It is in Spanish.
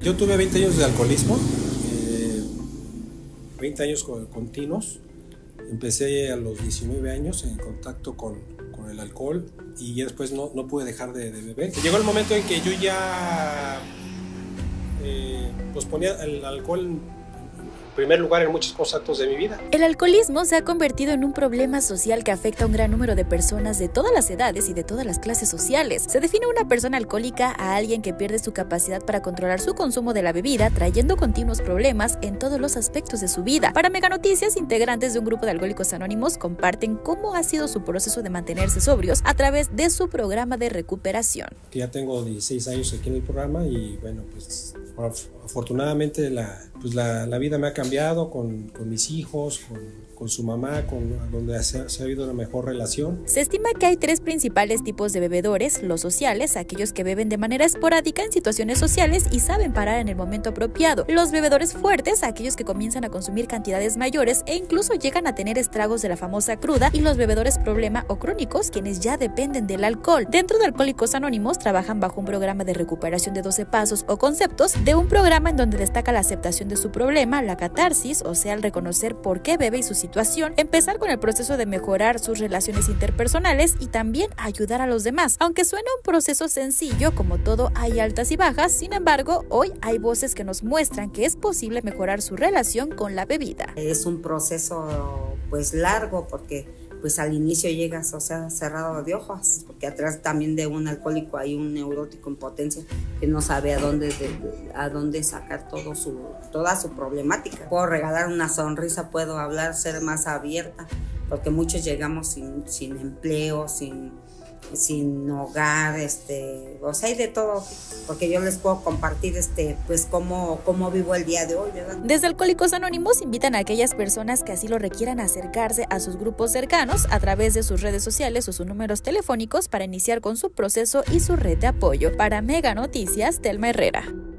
Yo tuve 20 años de alcoholismo, 20 años continuos. Empecé a los 19 años en contacto con el alcohol y ya después no pude dejar de beber. Llegó el momento en que yo ya pues ponía el alcohol en primer lugar en muchos conceptos de mi vida. El alcoholismo se ha convertido en un problema social que afecta a un gran número de personas de todas las edades y de todas las clases sociales. Se define una persona alcohólica a alguien que pierde su capacidad para controlar su consumo de la bebida, trayendo continuos problemas en todos los aspectos de su vida. Para Mega Noticias, integrantes de un grupo de Alcohólicos Anónimos comparten cómo ha sido su proceso de mantenerse sobrios a través de su programa de recuperación. Ya tengo 16 años aquí en el programa y bueno, pues afortunadamente la vida me ha cambiado con mis hijos, con su mamá, donde se ha habido una mejor relación. Se estima que hay 3 principales tipos de bebedores: los sociales, aquellos que beben de manera esporádica en situaciones sociales y saben parar en el momento apropiado; los bebedores fuertes, aquellos que comienzan a consumir cantidades mayores e incluso llegan a tener estragos de la famosa cruda; y los bebedores problema o crónicos, quienes ya dependen del alcohol. Dentro de Alcohólicos Anónimos trabajan bajo un programa de recuperación de 12 pasos o conceptos, de un programa en donde destaca la aceptación de su problema, la catarsis, o sea, el reconocer por qué bebe y su situación, empezar con el proceso de mejorar sus relaciones interpersonales y también ayudar a los demás. Aunque suena un proceso sencillo, como todo hay altas y bajas, sin embargo, hoy hay voces que nos muestran que es posible mejorar su relación con la bebida. Es un proceso pues largo, porque pues al inicio llegas, o sea, cerrado de ojos, porque atrás también de un alcohólico hay un neurótico en potencia que no sabe a dónde sacar toda su problemática. Puedo regalar una sonrisa, puedo hablar, ser más abierta, porque muchos llegamos sin empleo, sin hogar, o sea, hay de todo, porque yo les puedo compartir pues cómo vivo el día de hoy, ¿verdad? Desde Alcohólicos Anónimos invitan a aquellas personas que así lo requieran a acercarse a sus grupos cercanos a través de sus redes sociales o sus números telefónicos para iniciar con su proceso y su red de apoyo. Para Mega Noticias, Telma Herrera.